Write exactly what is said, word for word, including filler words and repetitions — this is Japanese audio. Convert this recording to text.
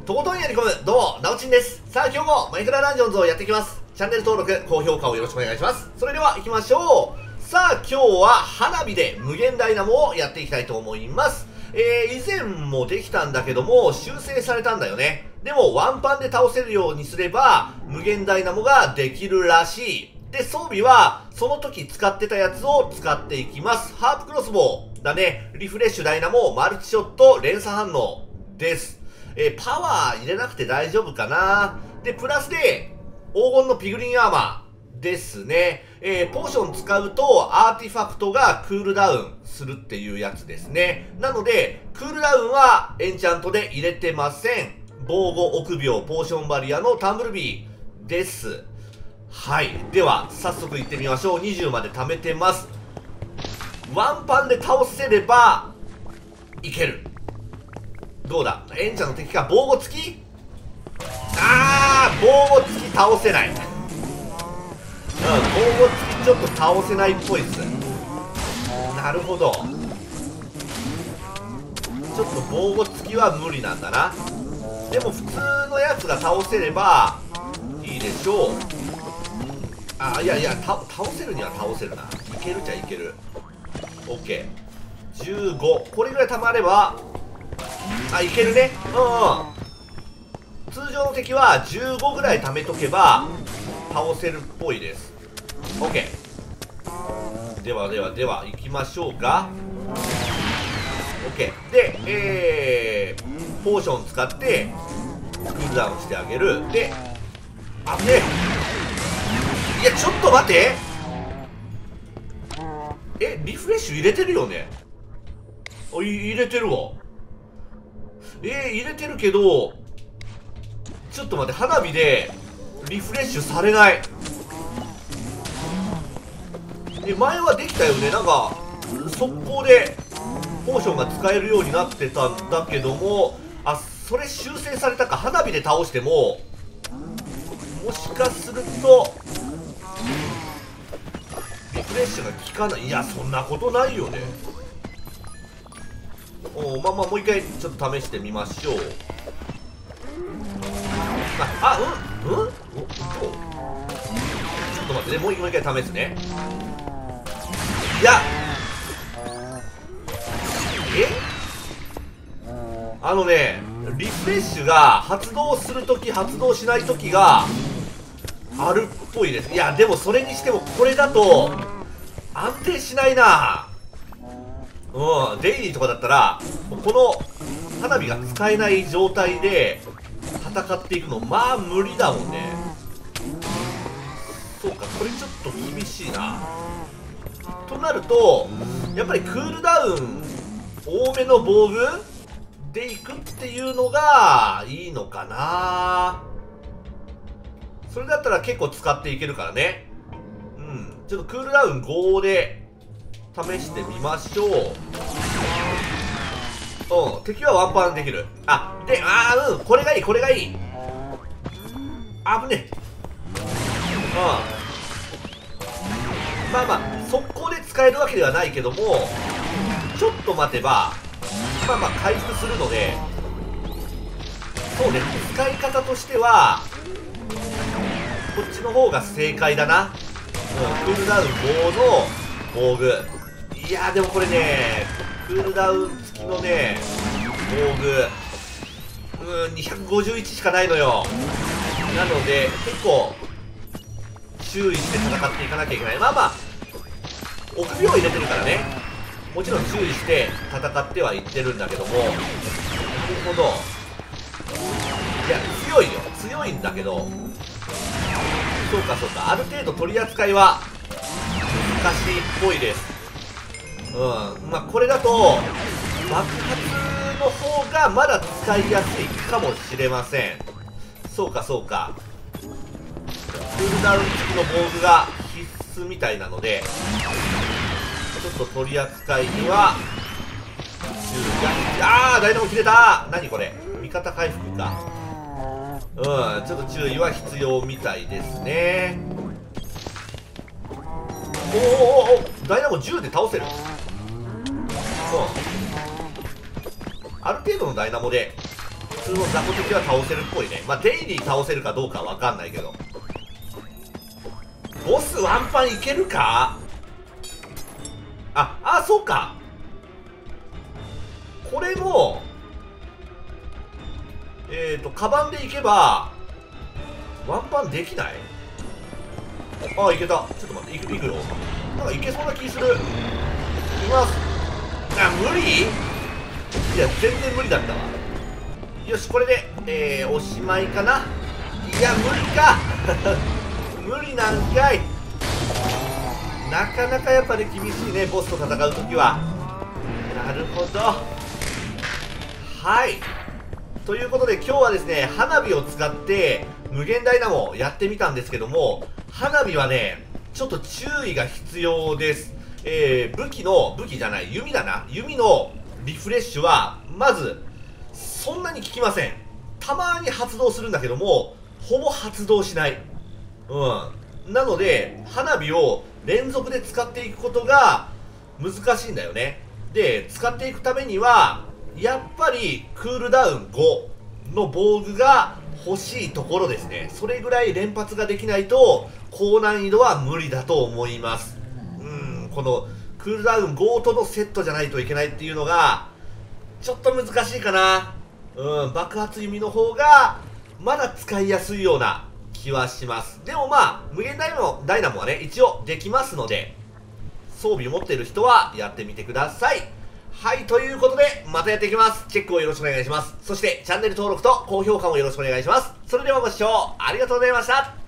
とことんやり込む、どうも、なおちんです。さあ、今日もマイクラダンジョンズをやっていきます。チャンネル登録、高評価をよろしくお願いします。それでは行きましょう。さあ、今日は花火で無限ダイナモをやっていきたいと思います。えー、以前もできたんだけども、修正されたんだよね。でも、ワンパンで倒せるようにすれば、無限ダイナモができるらしい。で、装備は、その時使ってたやつを使っていきます。ハープクロスボウだね。リフレッシュダイナモ、マルチショット、連鎖反応です。えー、パワー入れなくて大丈夫かな。で、プラスで、黄金のピグリンアーマーですね。えー、ポーション使うと、アーティファクトがクールダウンするっていうやつですね。なので、クールダウンはエンチャントで入れてません。防護臆病、ポーションバリアのタンブルビーです。はい。では、早速行ってみましょう。にじゅうまで貯めてます。ワンパンで倒せれば、いける。どうだ、エンチャの敵か。防護付き。あー、防護付き倒せない。うん、防護付きちょっと倒せないっぽいっす。なるほど。ちょっと防護付きは無理なんだな。でも普通のやつが倒せればいいでしょう。あ、いやいや、た倒せるには倒せるな。いけるじゃいける。 OK。 じゅうご、これぐらい溜まれば、あ、いけるね。うん。通常の敵はじゅうごぐらい貯めとけば倒せるっぽいです。 OK。 ではではでは行きましょうか。 OK で、えー、ポーション使ってクールダウンしてあげる。で、あぶねえ。いや、ちょっと待って。え、リフレッシュ入れてるよね。あ、入れてるわ。えー、入れてるけど、ちょっと待って、花火でリフレッシュされない。え、前はできたよね。なんか速攻でポーションが使えるようになってたんだけども、あ、それ修正されたか。花火で倒してももしかするとリフレッシュが効かない。いや、そんなことないよね。お、まあまあ、もう一回ちょっと試してみましょう。あ、あ、うん、うん、お、ちょっと待ってね、もう一回試すね。いや、え、あのね、リフレッシュが発動するとき発動しないときがあるっぽいです。いや、でもそれにしてもこれだと安定しないな。うん、デイリーとかだったらこの花火が使えない状態で戦っていくの、まあ無理だもんね。そうか、これちょっと厳しいな。となるとやっぱりクールダウン多めの防具でいくっていうのがいいのかな。それだったら結構使っていけるからね。うん、ちょっとクールダウンごで試してみましょう。うん、敵はワンパンできる。あ、で、あー、うん、これがいい、これがいい。あぶねえ。うん。まあまあ、速攻で使えるわけではないけども、ちょっと待てば、まあまあ回復するので、そうね、使い方としては、こっちの方が正解だな。うん、クールダウンごの防具。いやー、でもこれね、クールダウン付きのね、防具、うん、にひゃくごじゅういちしかないのよ。なので、結構、注意して戦っていかなきゃいけない。まあまあ、臆病入れてるからね。もちろん注意して戦ってはいってるんだけども、なるほど。いや、強いよ。強いんだけど、そうかそうか、ある程度取り扱いは難しいっぽいです。うん、まあこれだと爆発の方がまだ使いやすいかもしれません。そうかそうか、クールダウン付きの防具が必須みたいなので、ちょっと取り扱いには注意が。あー、ダイナモ切れた。何これ、味方回復か。うん、ちょっと注意は必要みたいですね。おーおーおー、ダイナモじゅうで倒せる。うん、ある程度のダイナモで普通の雑魚敵は倒せるっぽいね。まあデイリー倒せるかどうかわかんないけど、ボスワンパンいけるか。ああ、そうか、これもえっとカバンでいけばワンパンできない。あ、いけた。ちょっと待って、いく、いくよ。なんかいけそうな気する。いきます。あ、無理。いや、全然無理だったわ。よし、これで、えー、おしまいかな。いや、無理か。無理なんかい。なかなかやっぱり厳しいね、ボスと戦うときは。なるほど。はい。ということで今日はですね、花火を使って無限ダイナモをやってみたんですけども、花火はね、ちょっと注意が必要です。えー、武器の、武器じゃない、弓だな。弓のリフレッシュは、まず、そんなに効きません。たまに発動するんだけども、ほぼ発動しない。うん。なので、花火を連続で使っていくことが難しいんだよね。で、使っていくためには、やっぱりクールダウンごの防具が欲しいところですね。それぐらい連発ができないと高難易度は無理だと思います。うん、このクールダウンごとのセットじゃないといけないっていうのがちょっと難しいかな。うん、爆発弓の方がまだ使いやすいような気はします。でもまあ無限ダイナモ、ダイナモはね一応できますので、装備を持っている人はやってみてください。はい、ということで、またやっていきます。チェックをよろしくお願いします。そして、チャンネル登録と高評価もよろしくお願いします。それではご視聴ありがとうございました。